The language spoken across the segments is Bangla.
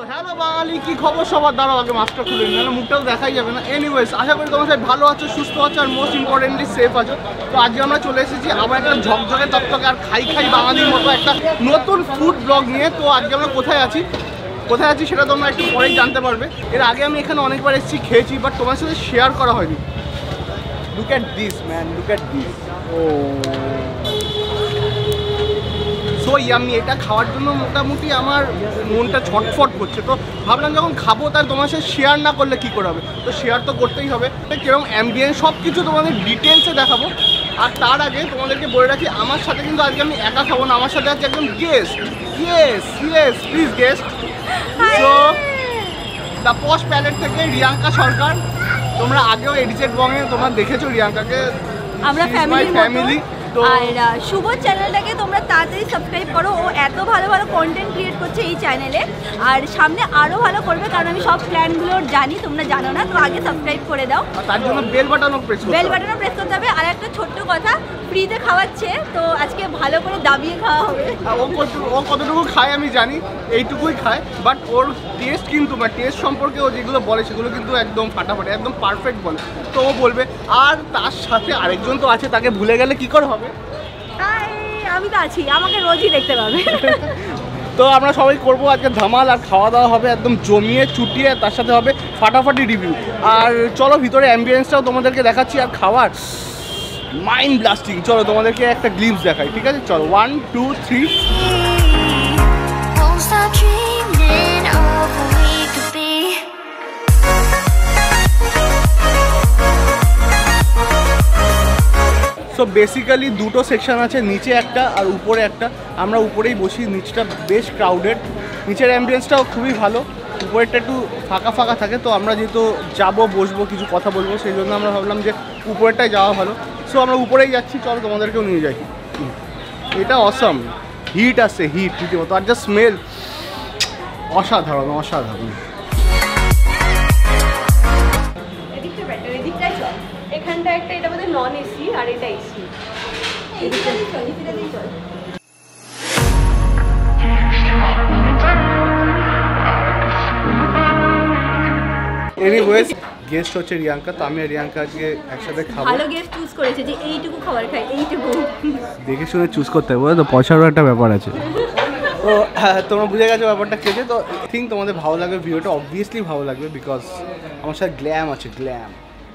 হ্যালো বাঙালি, কি খবর সবার? দাঁড়াও আগে মাস্কটা খুলে নিন, মুখটাও দেখাই যাবে না। এনিওয়েজ, আশা করি তোমার সাথে ভালো আছো, সুস্থ আছো আর মোস্ট ইম্পর্টেন্টলি সেফ আছো। তো আজকে আমরা চলে এসেছি আবার একটা ঝকঝকে তকতকে আর খাই খাই বাঙালির মতো একটা নতুন ফুড ব্লগ নিয়ে। তো আজকে আমরা কোথায় আছি সেটা তোমরা একটু পরেই জানতে পারবে। এর আগে আমি এখানে অনেকবার এসেছি, খেয়েছি, বাট তোমার সাথে শেয়ার করা হয়নি। Look at this man, look at this. Oh so yummy, এটা খাওয়ার জন্য মোটামুটি আমার মনটা ছটফট করছে। তো ভাবলাম যখন খাবো তার তোমার সাথে শেয়ার না করলে কী করে হবে, তো শেয়ার তো করতেই হবে। কিরকম অ্যাম্বিয়েন্স সব কিছু তোমাদের ডিটেলসে দেখাবো। আর তার আগে তোমাদেরকে বলে রাখি, আমার সাথে কিন্তু আজকে আমি একা খাবো না, আমার সাথে আছে একজন guest. Yes please guest. So the posh palette থেকে রিয়াঙ্কা সরকার। তোমরা আগেও এডিজেড বঙে তোমরা দেখেছো রিয়াঙ্কাকে, আমরা ফ্যামিলি। আর শুভ চ্যানেলটাকে তোমরা তাড়াতাড়ি সাবস্ক্রাইব করো। ও এত ভালো ভালো কন্টেন্ট ক্রিয়েট করছে এই চ্যানেলে, আর সামনে আরও ভালো করবে, কারণ আমি সব প্ল্যানগুলো জানি, তোমরা জানো না। তো আগে সাবস্ক্রাইব করে দাও, তার জন্য বেল বাটনও প্রেস করতে হবে। আর একটা ছোট্ট কথা, ফ্রিতে খাওয়াচ্ছে, তো আজকে ভালো করে দাবিয়ে খাওয়া হবে। ও কতটুকু খায় আমি জানি, এইটুকুই খায়, বাট ওর টেস্ট কিন্তু টেস্ট সম্পর্কে ও যেগুলো বলে সেগুলো কিন্তু একদম ফাটাফাটি, একদম পারফেক্ট বলে। তো ও বলবে, আর তার সাথে আরেকজন তো আছে, তাকে ভুলে গেলে কি করে হবে? আমি তো আছি, আমাকে রোজই দেখতে পাবে। তো আমরা সবাই করবো আজকে ধামাল, আর খাওয়া দাওয়া হবে একদম জমিয়ে চুটিয়ে, তার সাথে হবে ফাটাফাটি রিভিউ। আর চলো ভিতরে অ্যাম্বিয়েন্সটাও তোমাদেরকে দেখাচ্ছি, আর খাওয়ার মাইন্ড ব্লাস্টিং। চলো তোমাদেরকে একটা গ্লিমস দেখাই, ঠিক আছে? চলো 1 2 3। সো বেসিক্যালি দুটো সেকশন আছে, নিচে একটা আর উপরে একটা। আমরা উপরেই বসি, নিচটা বেশ ক্রাউডেড। নিচের অ্যাম্বিয়েন্সটাও খুবই ভালো, উপরেরটা একটু ফাঁকা ফাঁকা থাকে। তো আমরা যেহেতু যাবো, বসবো, কিছু কথা বলবো, সেই জন্য আমরা ভাবলাম যে উপরেরটাই যাওয়া ভালো। সো আমরা উপরেই যাচ্ছি, চলো তোমাদেরকেও নিয়ে যাই। এটা অসাম, হিট আসছে, হিট রীতিমতো, আর যা স্মেল অসাধারণ। এখানটা একটা, এটা বোধহয় নন এসি আর এটা এসি। এনিওয়েজ, গেস্ট হচ্ছে রিয়াঙ্কা, তো আমি আর রিয়াঙ্কা আজকে একসাথে খাবো। ভালো গেস্ট চুজ করেছে যে এইটুকু খাবার খাই, এইটুকু দেখে শুনে চুজ করতে হবে, তো পয়সারও একটা ব্যাপার আছে। তো তোমরা বুঝে গেছো ব্যাপারটা খেয়েছে। তো আই থিঙ্ক তোমাদের ভালো লাগবে ভিডিওটা, অবভিয়াসলি ভালো লাগবে, বিকজ আমার সাথে গ্ল্যাম আছে, গ্ল্যাম।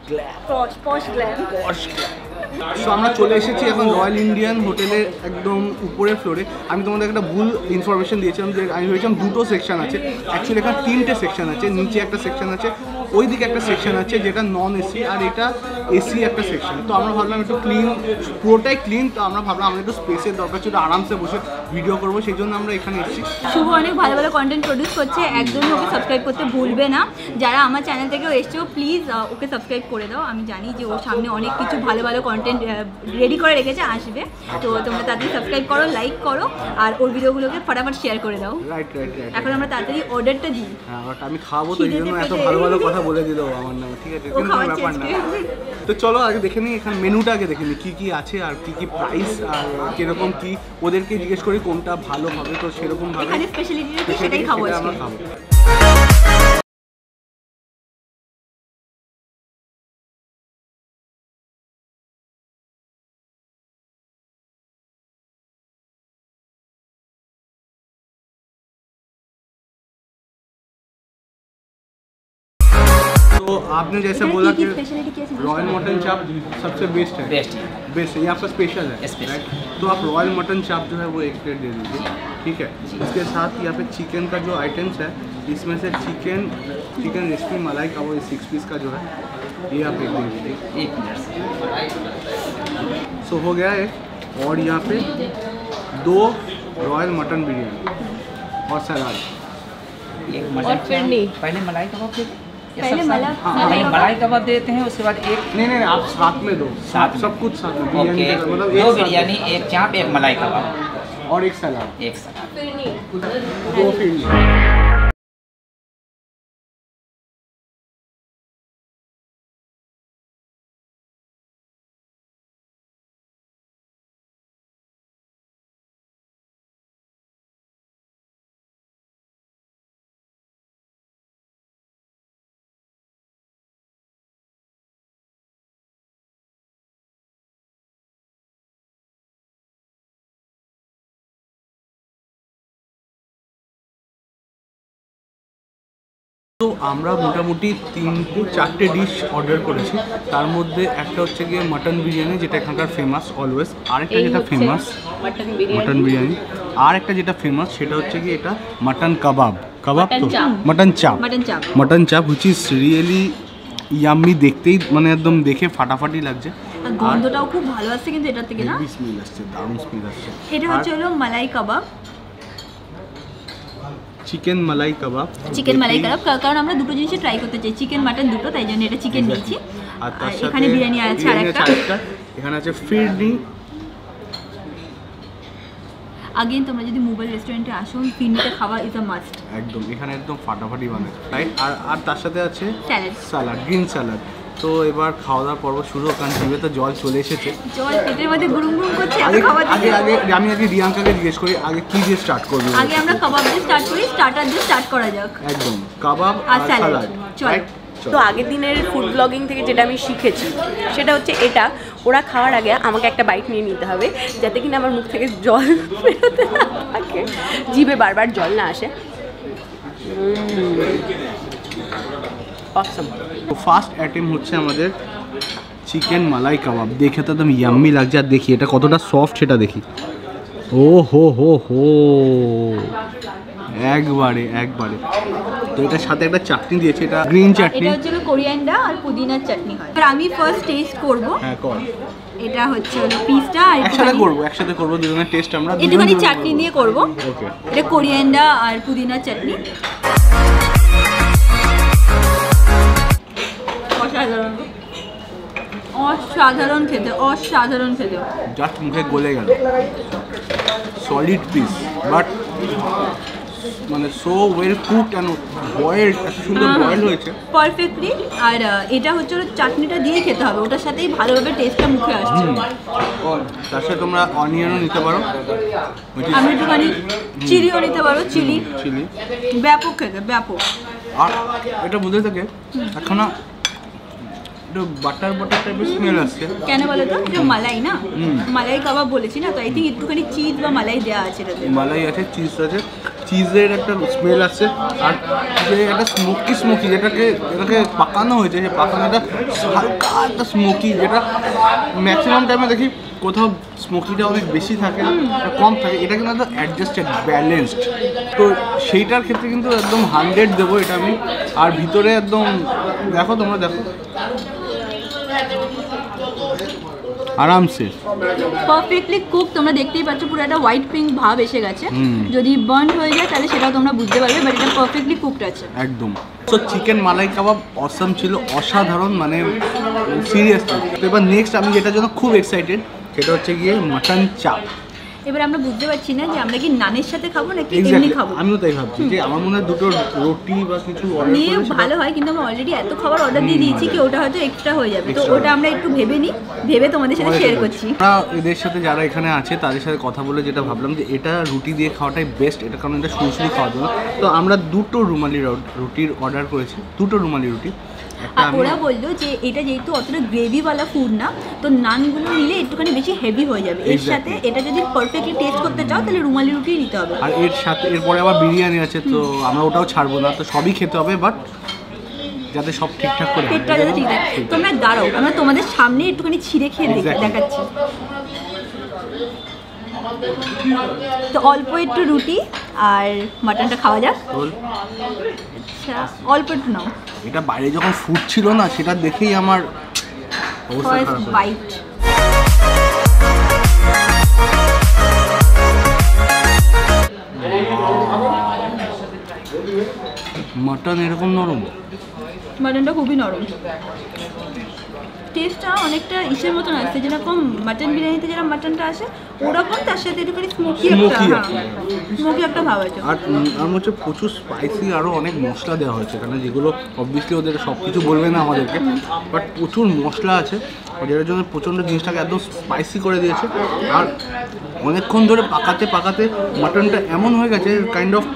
সো আমরা চলে এসেছি এখন রয়্যাল ইন্ডিয়ান হোটেলের একদম উপরের ফ্লোরে। আমি তোমাদের একটা ভুল ইনফরমেশন দিয়েছিলাম যে আমি ভেবেছিলাম দুটো সেকশন আছে, অ্যাকচুয়ালি এখানে 3টে সেকশন আছে। নিচে একটা সেকশন আছে, ওই দিকে একটা সেকশন আছে যেটা নন এসি, আর এটা এসি একটা সেকশন। তো আমরা ভাবলাম একটু ক্লিন, পুরোটাই ক্লিন। তো আমরা ভাবলাম আমাদের একটু স্পেসের দরকার ছিল, আরামসে বসে ভিডিও করবো, সেই জন্য আমরা এখানে এসেছি। শুভ অনেক ভালো ভালো কন্টেন্ট প্রডিউস করছে, একদমই ওকে সাবস্ক্রাইব করতে ভুলবে না। যারা আমার চ্যানেল থেকেও এসছো, প্লিজ ওকে সাবস্ক্রাইব করে দাও। আমি জানি যে ওর সামনে অনেক কিছু ভালো ভালো কন্টেন্ট রেডি করে রেখেছে, আসবে। তো তোমরা তাড়াতাড়ি সাবস্ক্রাইব করো, লাইক করো, আর ওর ভিডিওগুলোকে ফটাফট শেয়ার করে দাও। রাইট। এখন আমরা তাড়াতাড়ি অর্ডারটা দিই। হ্যাঁ, বাট আমি খাবো, তো এই জন্য এত ভালো ভালো কথা বলে দিল আমার নামে, ঠিক আছে? কিন্তু ব্যাপার না। তো চলো আগে দেখে নিই, এখানে মেনুটা আগে দেখে নিই, কী আছে আর কী প্রাইস আর কিরকম কি, ওদেরকে জিজ্ঞেস করি কোনটা ভালো হবে। তো সেরকম ভাবে এখানে স্পেশালিটি সেটাই খাবো আমরা খাবো। तो आपने जैसे बोला कि रॉयल मटन चाप सबसे बेस्ट है, बेस्ट है, ये आपका स्पेशल है, राइट? तो आप रॉयल मटन चाप जो है वो 1 प्लेट दे दीजिए, ठीक है? इसके साथ यहाँ पे चिकन का जो आइटम्स है, इसमें से चिकन रेसिपी मलाई का वो 6 पीस का जो है, ये आप एक दे दीजिए। 1 मिनट सो हो गया है। और यहाँ पे 2 रॉयल मटन बिरयानी और सलाद, एक मटन पहले मलाई कबाब दे, पहले मलाई कबाब देते हैं, उसके बाद एक नहीं आप साथ में दो, साथ सब कुछ साथ में, ओके, मतलब 2 बिरयानी, 1 चाप, 1 मलाई कबाब और 1 सलाद, 1 सलाद। 2 फिरनी। তো আমরা মোটামুটি 3-4টে ডিশ অর্ডার করেছি, তার মধ্যে একটা হচ্ছে গিয়ে মাটন বিরিয়ানি, যেটা এখানকার ফেমাস অলওয়েজ। আরেকটা যেটা ফেমাস মাটন বিরিয়ানি, আর একটা যেটা ফেমাস সেটা হচ্ছে গিয়ে এটা মাটন কাবাব, কাবাব তো মাটন চাপ হুইচ ইজ রিয়েলি ইয়াম্মি, দেখতেই মানে একদম দেখে ফাটাফাটি লাগছে, আর গন্ধটাও খুব ভালো আসছে কিন্তু এটার থেকে না, স্মেল আসছে, দারুণ স্মেল আসছে। এটা হচ্ছে হলো মালাই কাবাব, চিকেন মালাই কাবাব, কারণ আমরা দুটো জিনিসই ট্রাই করতে চাই, চিকেন মাটন দুটো, তাই জন্য এটা চিকেন নিয়েছি। আর তার সাথে এখানে বিরিয়ানি আছে আরেকটা, এখানে আছে ফিরনি। আগেন তোমরা যদি মোবাইল রেস্টুরেন্টে আসো, ফিরনিটা খাওয়া ইজ আ মাস্ট একদম, এখানে একদম ফাটাফাটি বানায়, রাইট। আর তার সাথে আছে স্যালাড, গ্রিন স্যালাড। তো এবার খাওয়া দাওয়ার পর্ব শুরু, কারণ জিভে তো জল চলে এসেছে, জল পেটের মধ্যে গুড়ুম গুড়ুম করছে। আগে আমি আগে রিয়াঙ্কাকে জিজ্ঞেস করি আগে কি দিয়ে স্টার্ট করবি। আগে আমরা কাবাব দিয়ে স্টার্ট করি, স্টার্টার দিয়ে স্টার্ট করা যাক। একদম, কাবাব আর স্যালাড। তো আগের দিনের ফুড ব্লগিং থেকে যেটা আমি শিখেছি সেটা হচ্ছে এটা, ওরা খাওয়ার আগে আমাকে একটা বাইট নিয়ে নিতে হবে, যাতে কিনা আমার মুখ থেকে জল বেরোতে না থাকে, জিভে বারবার জল না আসে। অসম। তো ফার্স্ট আইটেম হচ্ছে আমাদের চিকেন মালাই কাবাব। দেখে তো একদম ইয়াম্মি লাগছে, আর দেখি এটা কতটা সফট সেটা দেখি। ও হো হো হো, একবারে। তো এটার সাথে একটা চাটনি দিয়েছে, এটা গ্রিন চাটনি, এটা হচ্ছে কোরিয়ান্ডার আর পুদিনার চাটনি হয়। আর আমি ফার্স্ট টেস্ট করব। হ্যাঁ কর। এটা হচ্ছে পিসটা, আর একসাথে করব দুজনের টেস্ট আমরা একটুখানি চাটনি দিয়ে করব। ওকে, এটা কোরিয়ান্ডার আর পুদিনার চাটনি, অসাধারণ খেতে, জাস্ট মুখে গলে গেল। সলিড পিস, বাট মানে so well cooked and boiled, এত সুন্দর বয়েল হয়েছে পারফেক্টলি। আর এটা হচ্ছে চাটনিটা দিয়েই খেতে হবে, ওটার সাথেই ভালোভাবে টেস্টটা মুখে আসছে। তার সাথে তোমরা অনিয়নও নিতে পারো, আমি একটুখানি চিলিও নিতে পারো, চিলি ব্যাপক খেতে, ব্যাপক। আর এটা বুঝতে থাকে এখন একটু বাটার টাইপের স্মেল আসছে। কেন বলো তো, এটা মালাই না, মালাই কাবাব বলেছি না, তো আই থিঙ্ক একটুখানি চিজ বা মালাই দেওয়া আছে এটাতে। মালাই আছে, চিজ আছে, চিজের একটা স্মেল আসছে, আর যে একটা স্মোকি যেটাকে পাকানো হয়েছে, যে পাকানোটা হালকা একটা স্মোকি, যেটা ম্যাক্সিমাম টাইমে দেখি কোথাও স্মোকিটা অনেক বেশি থাকে কম থাকে, এটা কিন্তু একদম অ্যাডজাস্টেড ব্যালেন্সড। তো সেইটার ক্ষেত্রে কিন্তু একদম 100 দেবো এটা আমি। আর ভিতরে একদম দেখো, তোমরা দেখো আরামসে পারফেক্টলি কুক, তোমরা দেখতেই পাচ্ছ পুরো একটা হোয়াইট পিঙ্ক ভাব এসে গেছে। যদি বার্ন হয়ে যায় তাহলে সেটাও তোমরা বুঝতে পারবে, বাট এটা পারফেক্টলি কুকড আছে একদম। তো চিকেন মালাই কাবাব অসাম ছিল, অসাধারণ, মানে সিরিয়াসলি। তো এবার নেক্সট আমি যেটার জন্য খুব এক্সাইটেড সেটা হচ্ছে গিয়ে মাটন চাপ। এবার আমরা বুঝতে পারছি না যে আমরা কি নানের সাথে খাবো নাকি এমনি খাবো। আমিও তাই ভাবছি, যে আমার মনে হয় দুটো রুটি বা কিছু নিয়ে ভালো হয়, কিন্তু আমরা অলরেডি এত খাবার অর্ডার দিয়ে দিয়েছি কি ওটা হয়তো এক্সট্রা হয়ে যাবে, তো ওটা আমরা একটু ভেবে তোমাদের সাথে শেয়ার করছি। আমরা এদের সাথে যারা এখানে আছে তাদের সাথে কথা বলে যেটা ভাবলাম যে এটা রুটি দিয়ে খাওয়াটাই বেস্ট, এটা কারণ এটা সুরসুরি খাওয়ার জন্য। তো আমরা দুটো রুমালি রুটির অর্ডার করেছি, দুটো রুমালি রুটি। আর ওরা বললো যে এটা যেহেতু অতটা গ্রেভিওয়ালা ফুড না, তো নানগুলো নিলে একটুখানি বেশি হেভি হয়ে যাবে, এর সাথে এটা যদি পারফেক্টলি টেস্ট করতে চাও তাহলে রুমালি রুটি নিতে হবে। আর এর সাথে এরপরে আবার বিরিয়ানি আছে, তো আমরা ওটাও ছাড়বো না, তো সবই খেতে হবে, বাট যাতে সব ঠিকঠাক করে পেটটা যাতে ঠিক থাকে। তোমরা দাঁড়াও, আমরা তোমাদের সামনে একটুখানি ছিঁড়ে খেয়ে দেখাচ্ছি। তো অল্প একটু রুটি আর মাটনটা খাওয়া যাক। আচ্ছা, অল্প একটু নাও। এটা বাইরে যখন ফুড ছিল না, সেটা দেখেই আমার অবস্থা খারাপ হলো। বাইট মাটন এরকম নরম, মাটনটা খুবই নরম, টেস্টটা অনেকটা ইসের মতন আসছে, যেরকম মাটন বিরিয়ানিতে যেরকম মাটনটা আসে ওরকম, তার সাথে একটুখানি স্মোকি একটা ভাব আছে। আর হচ্ছে প্রচুর স্পাইসি, আরও অনেক মশলা দেওয়া হয়েছে এখানে, যেগুলো অবভিয়াসলি ওদের সব কিছু বলবে না আমাদেরকে, বাট প্রচুর মশলা আছে, যেটার জন্য প্রচণ্ড জিনিসটাকে একদম স্পাইসি করে দিয়েছে। আর অনেকক্ষণ ধরে পাকাতে মাটনটা এমন হয়ে গেছে কাইন্ড অফ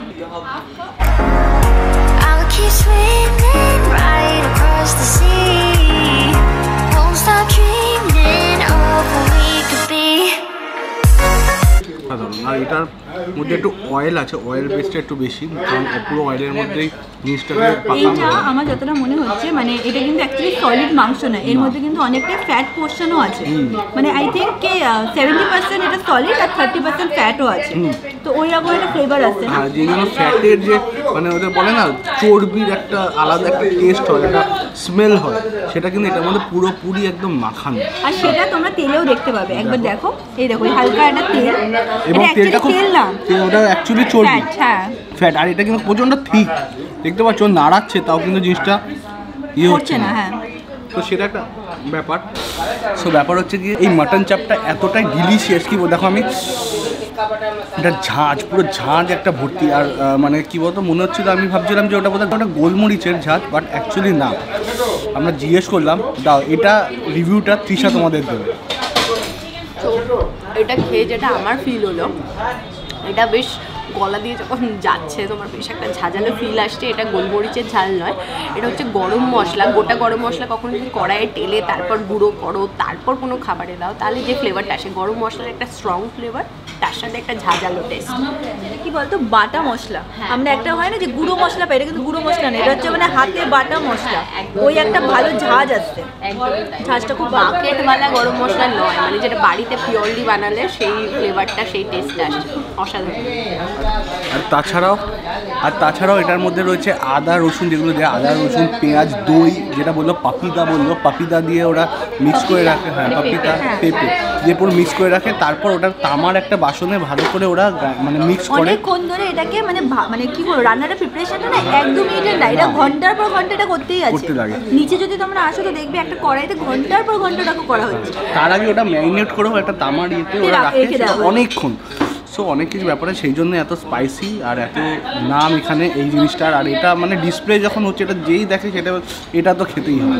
আর এটার মধ্যে একটু অয়েল আছে, অয়েল বেসটা একটু বেশি, কারণ পুরো অয়েলের মধ্যেই জিনিসটাকে এইটা আমার যতটা মনে হচ্ছে মানে এটা কিন্তু অ্যাকচুয়ালি সলিড মাংস না, এর মধ্যে কিন্তু অনেকটা ফ্যাট পোর্শনও আছে। মানে আই থিঙ্ক কে 70% এটা সলিড আর 30% ফ্যাটও আছে, তো ওই রকম একটা ফ্লেভার আছে না। হ্যাঁ, যে জন্য ফ্যাটের যে মানে ওদের বলে না চর্বির একটা আলাদা একটা টেস্ট হয়, একটা স্মেল হয়, সেটা কিন্তু এটার মধ্যে পুরোপুরি একদম মাখানো। আর সেটা তোমরা তেলেও দেখতে পাবে, একবার দেখো, এই দেখো হালকা একটা তেল, এবং এটা তেলটা খুব তেল না, ওটা অ্যাকচুয়ালি চর্বি, ফ্যাট। হ্যাঁ, ফ্যাট। আর এটা কিন্তু প্রচণ্ড ঠিক, দেখতে পাচ্ছ নাড়াচ্ছে তাও কিন্তু জিনিসটা ইয়ে হচ্ছে হচ্ছে না। হ্যাঁ, তো সেটা একটা ব্যাপার। সো ব্যাপার হচ্ছে কি এই মাটন চাপটা এতটাই ডিলিশিয়াস কি দেখো, আমি এটা ঝাঁঝ, পুরো ঝাঁঝ একটা ভর্তি। আর মানে কি বলতো মনে হচ্ছিল, আমি ভাবছিলাম যে ওটা বোধহয় ওটা গোলমরিচের ঝাঁঝ, বাট অ্যাকচুয়ালি না। আমরা জিজ্ঞেস করলাম, দাও এটা রিভিউটা তৃষা তোমাদের দেবে। এটা খেয়ে যেটা আমার ফিল হলো, এটা বেশ গলা দিয়ে যখন যাচ্ছে তোমার বেশ একটা ঝাঁঝালো ফিল আসছে। এটা গোলমরিচের ঝাল নয়, এটা হচ্ছে গরম মশলা। গোটা গরম মশলা কখনো যদি কড়াইয়ে টেলে তারপর গুঁড়ো করো, তারপর কোনো খাবারে দাও, তাহলে যে ফ্লেভারটা আসে গরম মশলার একটা স্ট্রং ফ্লেভার, তার সাথে একটা ঝাঁঝালো টেস্ট। কি বলতো বাটা মশলা, আমরা একটা হয় না যে গুঁড়ো মশলা পাই, এটা কিন্তু গুঁড়ো মশলা না, এটা হচ্ছে মানে হাতে বাটা মশলা, ওই একটা ভালো ঝাঁঝ আসছে। ঝাঁঝটা খুব মার্কেটওয়ালা গরম মশলা নয়, মানে যেটা বাড়িতে পিওরলি বানালে সেই ফ্লেভারটা, সেই টেস্টটা আসে, অসাধারণ। আর তাছাড়াও এটার মধ্যে রয়েছে আদা রসুন, যেগুলো দেয় আদা রসুন, পেঁয়াজ, দই, যেটা বললো পাপিদা দিয়ে ওরা মিক্স করে রাখে। হ্যাঁ, পাপিদা, পেঁপে দিয়ে পুরো মিক্স করে রাখে, তারপর ওটা তামার একটা বাসনে ভালো করে ওরা মানে মিক্স করে অনেকক্ষণ ধরে এটাকে মানে কি বলবো, রান্নাটা প্রিপারেশনটা না 1-2 মিনিটের না, এটা ঘন্টার পর ঘন্টা এটা করতেই আছে। নিচে যদি তোমরা আসো তো দেখবে একটা কড়াইতে ঘন্টার পর ঘন্টা ওটা করা হচ্ছে। তার আগে ওটা ম্যারিনেট করেও একটা তামার ইয়েতে ওরা রাখে অনেকক্ষণ। সো অনেক কিছু ব্যাপারে সেই জন্য এত স্পাইসি আর এত নাম এখানে এই জিনিসটার। আর এটা মানে ডিসপ্লে যখন হচ্ছে, এটা যেই দেখে সেটা এটা তো খেতেই হবে।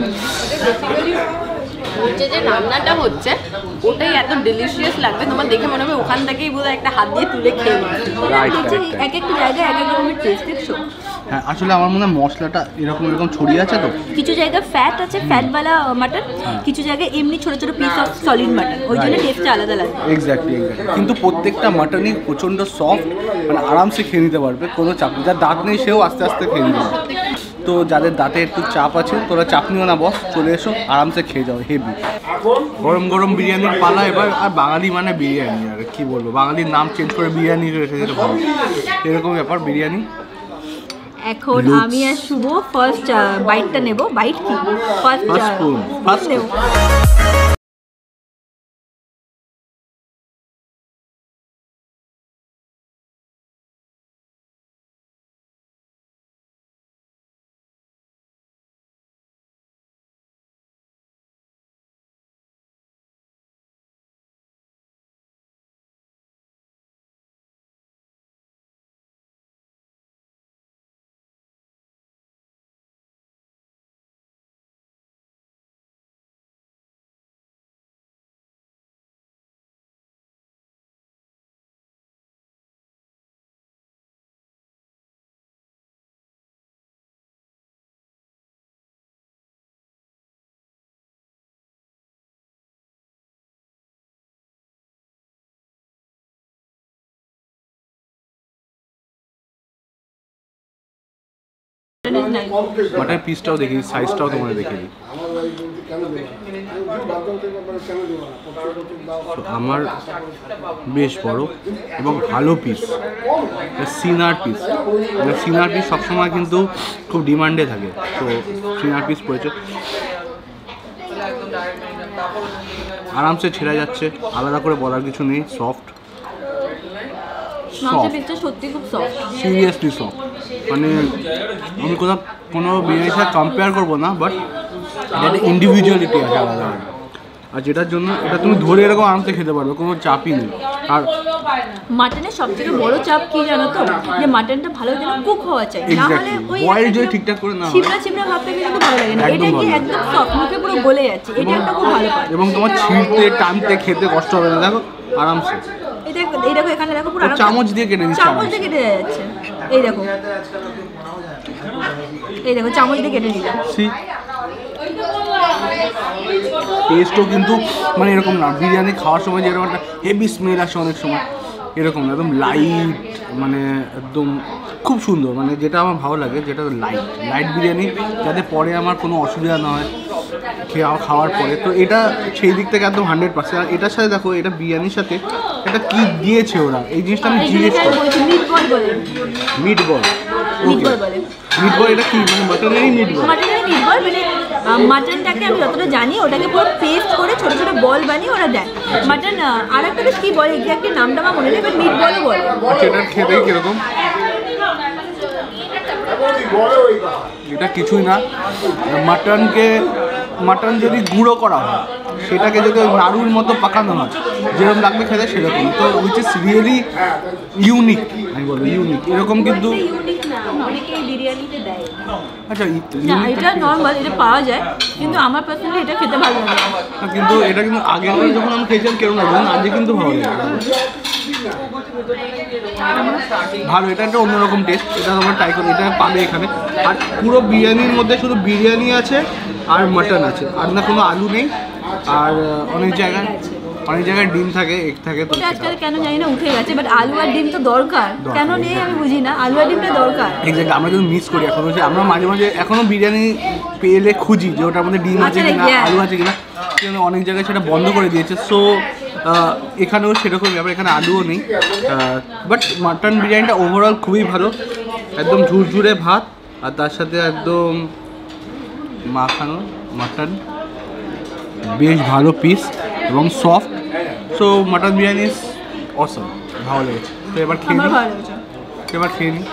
হচ্ছে যে রান্নাটা হচ্ছে ওটাই এত ডিলিশিয়াস লাগবে, তোমার দেখে মনে হবে ওখান থেকেই বোধহয় একটা হাত দিয়ে তুলে খেয়ে দেখছি এক একটা জায়গায় এক এক রকমের টেস্ট দেখছো। হ্যাঁ, আসলে আমার মনে হয় মশলাটা এরকম ছড়িয়ে আছে, তো কিছু জায়গায় ফ্যাট আছে, ফ্যাটওয়ালা মাটন, কিছু জায়গায় এমনি ছোট ছোট পিস অফ সলিড মাটন, ওই জন্য টেস্টটা আলাদা লাগে। এক্স্যাক্টলি। কিন্তু প্রত্যেকটা মাটনই প্রচণ্ড সফট, মানে আরামসে খেয়ে নিতে পারবে, কোনো চাপ নেই। যার দাঁত নেই সেও আস্তে আস্তে খেয়ে নিতে পারবে। তো যাদের দাঁতে একটু চাপ আছে, তোরা চাপ নিও না বস, চলে এসো আরামসে খেয়ে যাও। হেভি গরম গরম বিরিয়ানির পালা এবার। আর বাঙালি মানে বিরিয়ানি, আর কি বলবো, বাঙালির নাম চেঞ্জ করে বিরিয়ানি রেখে দিতে ভালো, এরকম ব্যাপার। বিরিয়ানি এখন আমি আর শুভ ফার্স্ট বাইটটা নেব। বাইট কি ফার্স্ট নেব। মাটনের পিসটাও দেখি, সাইজটাও তোমাদের দেখে দিই। আমার বেশ বড় এবং ভালো পিস, সিনার পিস। সিনার পিস সবসময় কিন্তু খুব ডিমান্ডে থাকে, তো সিনার পিস পড়েছে, আরামসে ছেড়ে যাচ্ছে, আলাদা করে বলার কিছু নেই। সফট, সত্যি খুব সফট, সিরিয়াসলি সফট। মানে আমি কোনো বিরিয়ানির সাথে কম্পেয়ার করবো না, বাট এটা ইন্ডিভিজুয়ালিটি আছে আলাদা। আর যেটার জন্য এটা তুমি ধরে এরকম আরামসে খেতে পারবে, কোনো চাপই নেই। আর মাটনের সবথেকে বড় চাপ কি জানো তো, যে মাটনটা ভালো যেন কুক হওয়া চাই, না হলে ওই বয়েল যদি ঠিকঠাক করে না হয় চিপড়া ভাবতে কিন্তু ভালো লাগে না। এটা কি একদম সফট, মুখে পুরো গলে যাচ্ছে, এটা একটা খুব ভালো পার্ট। এবং তোমার ছিঁড়তে টানতে খেতে কষ্ট হবে না, দেখো আরামসে। এই দেখো এখানে দেখো পুরো চামচ দিয়ে কেটে নিচ্ছে, চামচ দিয়ে কেটে যাচ্ছে। এই দেখো চামচ দিয়ে কেটে নিলাম। টেস্টও কিন্তু মানে এরকম না, বিরিয়ানি খাওয়ার সময় যেরকম একটা হেভি স্মেল আসে অনেক সময়, এরকম একদম লাইট, মানে একদম খুব সুন্দর, মানে যেটা আমার ভালো লাগে যেটা লাইট বিরিয়ানি, যাতে পরে আমার কোনো অসুবিধা না হয় খাওয়ার পরে। তো এটা সেই দিক থেকে একদম 100%। আর এটার সাথে দেখো, এটা বিরিয়ানির সাথে এটা কি দিয়েছে ওরা, এই জিনিসটা আমি জিজ্ঞেস করি। মিট বল, ওকে মিট বল, এটা কি মানে মাটনেরই মিট বল? মাটনের মিট বল, মানে মাটনটাকে আমি যতটা জানি ওটাকে পুরো পেস্ট করে ছোট ছোট বল বানিয়ে ওরা দেয়। মাটন আর একটা বেশ কি বলে, এক্স্যাক্টলি নামটা আমার মনে নেই, বাট মিট বলও বলে। আচ্ছা, এটা খেতে কিরকম? এটা কিছুই না, মাটন যদি গুঁড়ো করা হয়, সেটাকে যদি ওই নাড়ুর মতো পাকানো হয়, যেরকম লাগবে খেতে সেরকম। তো উইচ ইজ রিয়েলি ইউনিক, আমি বলবো ইউনিক এরকম। কিন্তু আচ্ছা, না এটা নর্মাল, এটা পাওয়া যায়, কিন্তু আমার পার্সোনালি এটা খেতে ভালো লাগে। কিন্তু এটা কিন্তু আগে যখন আমি খেয়েছিলাম কেমন লাগে, আজকে কিন্তু ভালো লাগে, ভালো। এটা একটা অন্যরকম টেস্ট, এটা তোমরা ট্রাই করো, এটা পাবে এখানে। আর পুরো বিরিয়ানির মধ্যে শুধু বিরিয়ানি আছে আর মাটন আছে, আর না কোনো আলু নেই। আর অনেক জায়গায় ডিম থাকে, এগ থাকে। তো আজকাল কেন জানি না উঠে গেছে, বাট আলু আর ডিম তো দরকার, কেন নেই আমি বুঝি না, আলু আর ডিমটা দরকার। এক্স্যাক্টলি, আমরা যদি মিস করি এখন হচ্ছে, আমরা মাঝে মাঝে এখনো বিরিয়ানি পেলে খুঁজি যে ওটার মধ্যে ডিম আছে কিনা, আলু আছে কিনা, কিন্তু অনেক জায়গায় সেটা বন্ধ করে দিয়েছে। সো এখানেও সেরকম ব্যাপার, এখানে আলুও নেই। বাট মাটন বিরিয়ানিটা ওভারঅল খুবই ভালো, একদম ঝুরঝুরে ভাত, আর তার সাথে একদম মাখানো মাটন, বেশ ভালো পিস এবং soft. So mutton biryani is awesome, ভালো লেগেছে। তো এবার খেয়ে নিই,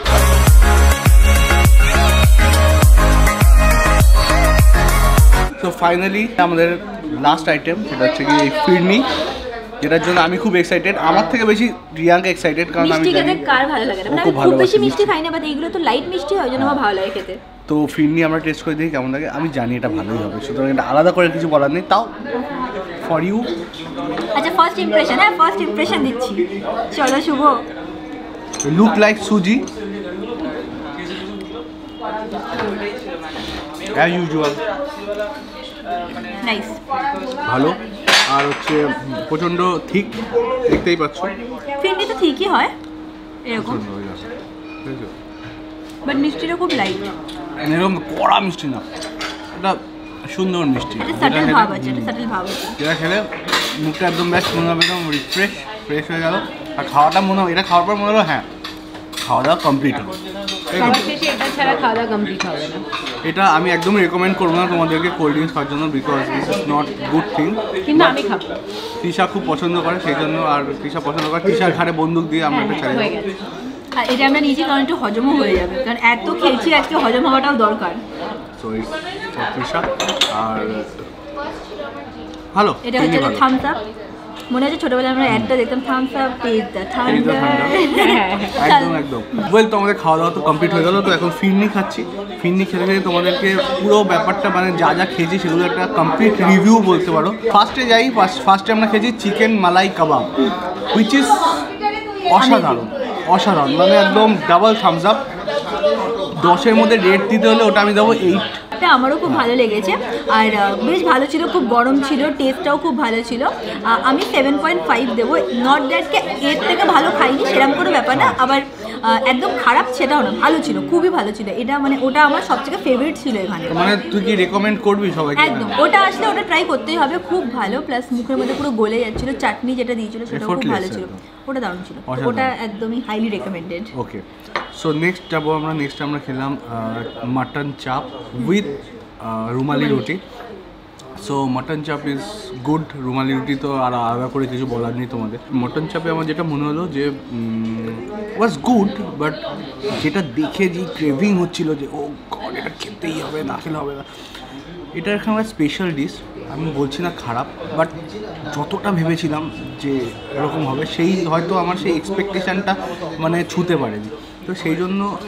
তো ফাইনালি আমাদের লাস্ট আইটেম, সেটা হচ্ছে কি এই ফিরনি, যেটার জন্য আমি খুব এক্সাইটেড। আমার থেকে বেশি রিয়াঙ্কা এক্সাইটেড, কারণ আমি জানি কার ভালো লাগে না, খুব খুব বেশি মিষ্টি খাই না, বাট এইগুলো তো লাইট মিষ্টি হয়, জন্য আমার ভালো লাগে খেতে। তো ফিরনি আমরা টেস্ট করে দেখি কেমন লাগে। আমি জানি এটা ভালোই হবে, সুতরাং এটা আলাদা করে কিছু বলার নেই। তাও ফর ইউ, আচ্ছা ফার্স্ট ইমপ্রেশন, হ্যাঁ ফার্স্ট ইমপ্রেশন দিচ্ছি, চলো Shubho. Look like Suji as usual, nice, ভালো। আর হচ্ছে প্রচণ্ড ঠিক, দেখতেই পাচ্ছ। ফিরনি তো ঠিকই হয় এরকম, বাট মিষ্টিটা খুব লাইট, এরকম কড়া মিষ্টি না, এটা সুন্দর মিষ্টি, সাটল ভাব আছে, এটা সাটল ভাব আছে। যেটা খেলে মুখটা একদম বেশ মনে হবে, একদম ফ্রেশ হয়ে গেল। আর খাওয়াটা মনে হবে, এটা খাওয়ার পর মনে হলো হ্যাঁ খাওয়া দাওয়া কমপ্লিট হবে। এটা ছাড়া খাওয়া দাওয়া কমপ্লিট হবে না। এটা আমি একদম রেকমেন্ড করবো না তোমাদেরকে কোল্ড ড্রিঙ্কস খাওয়ার জন্য, because this is not good thing. কিন্তু আমি খাবো, তৃষা খুব পছন্দ করে সেই জন্য, আর তৃষা পছন্দ করে, তৃষার ঘাড়ে বন্দুক দিয়ে আমরা একটা চাই। আর এটা আমরা নিয়েছি কারণ একটু হজমও হয়ে যাবে, কারণ এত খেয়েছি আজকে, হজম হওয়াটাও দরকার। So it's for Trisha. আর ভালো, এটা হচ্ছে থামস আপ, মনে আছে ছোটবেলায় আমরা একটা দেখতাম, Thums Up taste the thunder. একদম ওয়েল, তো আমাদের খাওয়া দাওয়া তো কমপ্লিট হয়ে গেল। তো এখন ফিরনি খাচ্ছি, ফিরনি খেতে খেতে তোমাদেরকে পুরো ব্যাপারটা, মানে যা যা খেয়েছি সেগুলো একটা কমপ্লিট রিভিউ বলতে পারো। ফার্স্টে আমরা খেয়েছি chicken malai kebab, which is অসাধারণ, মানে একদম ডাবল থামস আপ। 10-এর মধ্যে রেট দিতে হলে ওটা আমি দেবো 8। আমারও খুব ভালো লেগেছে, আর বেশ ভালো ছিল, খুব গরম ছিল, টেস্টটাও খুব ভালো ছিল। আমি 7.5 দেবো। নট দ্যাটকে এর থেকে ভালো খাইনি সেরকম কোনো ব্যাপার না, আবার একদম খারাপ সেটাও না, ভালো ছিল, খুবই ভালো ছিল। এটা মানে ওটা আমার সবথেকে ফেভারিট ছিল এখানে। মানে তুই কি রেকমেন্ড করবি সবাইকে? একদম, ওটা আসলে ওটা ট্রাই করতেই হবে, খুব ভালো। প্লাস মুখের মধ্যে পুরো গলে যাচ্ছিল, চাটনি যেটা দিয়েছিল সেটাও খুব ভালো ছিল, ওটা দারুণ ছিল, ওটা একদমই highly recommended. Okay, so next আমরা খেলাম mutton chaap with rumali roti. So mutton chaap is good, rumali roti তো আর আলাদা করে কিছু বলার নেই তোমাদের। মাটন চাপে আমার যেটা মনে হলো যে ওয়াজ গুড, বাট যেটা দেখে যে ক্রেভিং হচ্ছিলো যে ও গড এটা খেতেই হবে, না খেলে হবে না, এটা এখানে আমার স্পেশাল ডিশ। আমি বলছি না খারাপ, বাট যতটা ভেবেছিলাম যে এরকম হবে, সেই হয়তো আমার সেই এক্সপেকটেশানটা মানে ছুঁতে পারেনি। তো সেই জন্য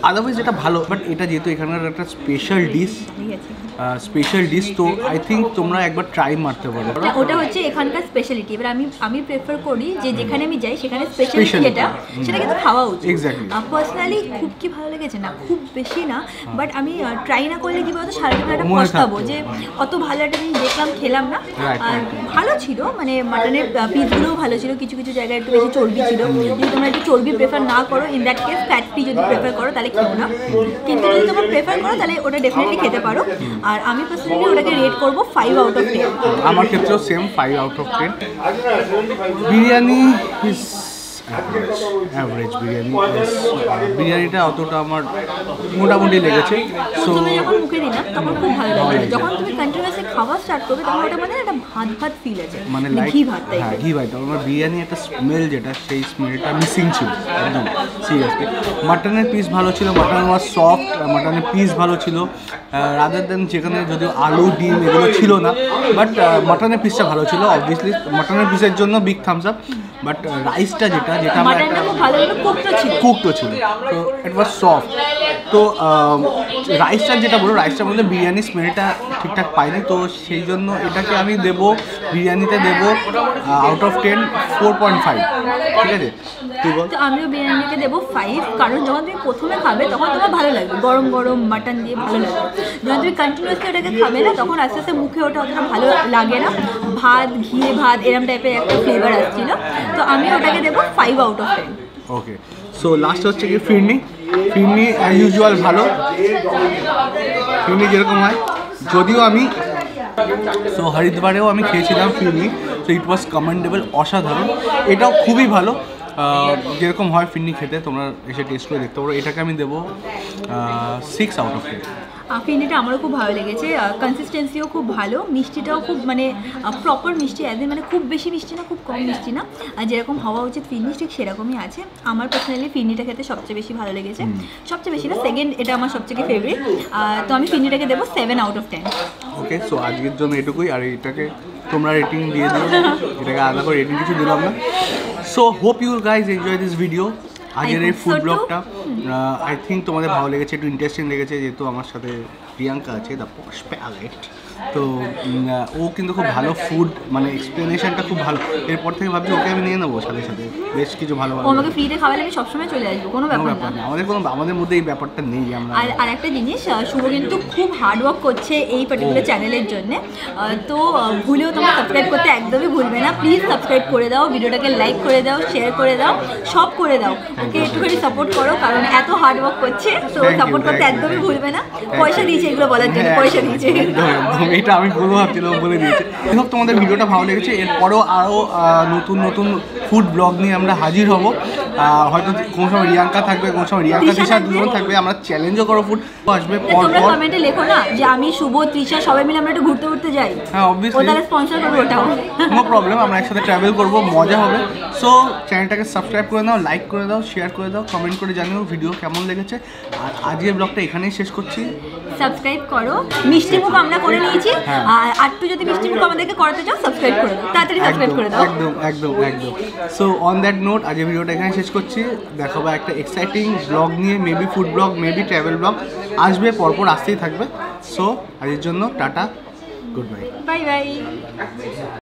আদারওয়াইজ এটা ভালো, বাট এটা যেহেতু এখানকার একটা স্পেশাল ডিশ, ঠিক আছে। তো আই থিঙ্ক তোমরা একবার ট্রাই মারতে পারো। হ্যাঁ, ওটা হচ্ছে এখানকার স্পেশালিটি। এবার আমি প্রেফার করি যে যেখানে আমি যাই সেখানে স্পেশালিটি যেটা সেটা কিন্তু খাওয়া উচিত। এক্স্যাক্টলি। পার্সোনালি খুব কি ভালো লেগেছে না, খুব বেশি না, বাট আমি ট্রাই না করলে কি বলতো সারা জীবন একটা পস্তাবো যে অত ভালো একটা জিনিস দেখলাম খেলাম না। আর ভালো ছিল, মানে মাটনের পিসগুলোও ভালো ছিল, কিছু কিছু জায়গায় একটু বেশি চর্বি ছিল। যদি তোমরা একটু চর্বি প্রেফার না করো, in that case fat free যদি প্রেফার করো তাহলে খেও না, কিন্তু যদি তোমরা প্রেফার করো তাহলে ওটা ডেফিনেটলি খেতে পারো। আর আমি পার্সোনালি ওটাকে রেট করবো 5 আউট অফ 10। আমার ক্ষেত্রেও same 5 out of 10। Biryani is average. বিরিয়ানিটা অতটা আমার মোটামুটি লেগেছে। সো তুমি যখন মুখে দিলাম তখন খুব ভালো লাগবে, যখন তুমি কন্টিনিউয়াসলি খাওয়া স্টার্ট করবে তখন ওটা মানে একটা ভাত ভাত ফিল আছে, মানে ঘি ভাত টাইপের। হ্যাঁ, ঘি ভাত। আমার বিরিয়ানি একটা স্মেল, যেটা সেই স্মেলটা মিসিং ছিল একদম সিরিয়াসলি। মাটনের পিস ভালো ছিল, মাটন ওয়াজ সফট, মাটনের পিস ভালো ছিল, রাদার দেন যেখানে যদিও আলু ডিম এগুলো ছিল না, বাট মাটনের পিসটা ভালো ছিল। অবভিয়াসলি মাটনের পিসের জন্য বিগ থামস আপ। বাট রাইসটা যেটা আমরা মাটনটা খুব ভালো করে কুকড ছিল, তো ইট ওয়াজ সফট। তো রাইসটা যেটা বলো, রাইসটার মধ্যে বিরিয়ানি স্মেলটা ঠিকঠাক পাইনি, তো সেই জন্য এটাকে আমি দেবো, বিরিয়ানিতে দেবো আউট অফ 10 4.5। ঠিক আছে, তুই বল। তো আমিও বিরিয়ানিকে দেবো 5, কারণ যখন তুমি প্রথমে খাবে তখন তোমার ভালো লাগবে, গরম গরম মাটন দিয়ে ভালো লাগবে। যখন তুমি কন্টিনিউয়াসলি ওটাকে খাবে না তখন আস্তে আস্তে মুখে ওটা অতটা ভালো লাগে না, ভাত ঘিয়ে ভাত এরম টাইপের একটা ফ্লেভার আসছিল। তো আমি ওটাকে দেবো 5 out of 10। Okay, so last হচ্ছে কি ফিরনি অ্যাজ ইউজুয়াল ভালো। ফিরনি যেরকম হয়, যদিও আমি হরিদ্বারেও আমি খেয়েছিলাম ফিরনি, সো ইট ওয়াজ কমেন্ডেবল, অসাধারণ। এটাও খুবই ভালো, যেরকম হয় ফিরনি খেতে, তোমরা এসে টেস্ট করে দেখতে পারো। এটাকে আমি দেবো 6 আউট অফ 10। ফিরনিটা আমারও খুব ভালো লেগেছে, কনসিস্টেন্সিও খুব ভালো, মিষ্টিটাও খুব মানে প্রপার মিষ্টি, মানে খুব বেশি মিষ্টি না খুব কম মিষ্টি না, আর যেরকম হওয়া উচিত ফিরনি ঠিক সেরকমই আছে। আমার পার্সোনালি ফিরনিটা খেতে সবচেয়ে বেশি ভালো লেগেছে, সবচেয়ে বেশি না সেকেন্ড, এটা আমার সবচেয়ে ফেভারিট। তো আমি ফিরনিটাকে দেবো 7 আউট অফ 10। ওকে, সো আজকের জন্য এটুকুই। আর এটাকে তোমরা রেটিং দিয়ে দিও, এটাকে আলাদা করে রেটিং কিছু দিলাম না। So hope you guys enjoy this video. আগের এই ফুড ব্লগটা আই থিঙ্ক তোমাদের ভালো লেগেছে, একটু ইন্টারেস্টিং লেগেছে, যেহেতু আমার সাথে প্রিয়াঙ্কা আছে, দ্য পশ প্যালেট। তো ও কিন্তু খুব ভালো ফুড, মানে এক্সপ্লেনেশনটা খুব ভালো। এরপর থেকে ভাবছি ওকে আমি নিয়ে নেবো সাথে সাথে, বেশ কিছু ভালো ভালো। আমাকে ফ্রিতে খাওয়ালে আমি সবসময় চলে আসবো, কোনো ব্যাপার না। আমাদের মধ্যে এই ব্যাপারটা নেই। আমরা আর একটা জিনিস, শুভ কিন্তু খুব হার্ড ওয়ার্ক করছে এই পার্টিকুলার চ্যানেলের জন্য, তো ভুলেও তোমরা সাবস্ক্রাইব করতে একদমই ভুলবে না। প্লিজ সাবস্ক্রাইব করে দাও, ভিডিওটাকে লাইক করে দাও, শেয়ার করে দাও, সব করে দাও। ওকে একটুখানি সাপোর্ট করো, কারণ এত হার্ড ওয়ার্ক করছে, তো সাপোর্ট করতে একদমই ভুলবে না। পয়সা দিয়েছে এগুলো বলার জন্য, পয়সা দিয়েছে। এটা আমি বলবো ভাবছিলাম, বলে দিয়েছি। যাই হোক, তোমাদের ভিডিওটা ভালো লেগেছে। এরপরেও আরও নতুন নতুন ফুড ব্লগ নিয়ে আমরা হাজির হব। হয়তো কোনো সময় রিয়াঙ্কা থাকবে, কোনো সময় রিয়াঙ্কা তৃষা দুজন থাকবে। আমরা চ্যালেঞ্জও করো, ফুড আসবে পর তোমরা পর। কমেন্টে লেখো না যে আমি শুভ তৃষা সবাই মিলে আমরা একটু ঘুরতে ঘুরতে যাই। হ্যাঁ, অবভিয়াসলি। ও তাহলে স্পন্সর করবো ওটাও, নো প্রবলেম, আমরা একসাথে ট্রাভেল করবো, মজা হবে। সো চ্যানেলটাকে সাবস্ক্রাইব করে দাও, লাইক করে দাও, শেয়ার করে দাও, কমেন্ট করে জানিও ভিডিও কেমন লেগেছে। আর আজকের ব্লগটা এখানেই শেষ করছি। সাবস্ক্রাইব করো। মিষ্টি মুখ আমরা করে নিয়েছি, আর আটটু যদি মিষ্টি মুখ আমাদেরকে করাতে চাও সাবস্ক্রাইব করে দাও, তাড়াতাড়ি সাবস্ক্রাইব করে দাও। একদম একদম একদম। সো অন দ্যাট নোট আজকের ভিডিওটা এখানে শেষ করছি। দেখাবো একটা এক্সাইটিং ব্লগ নিয়ে, maybe food blog, maybe travel blog আসবে, পরপর আসতেই থাকবে। সো আজকের জন্য tata, good bye, bye by.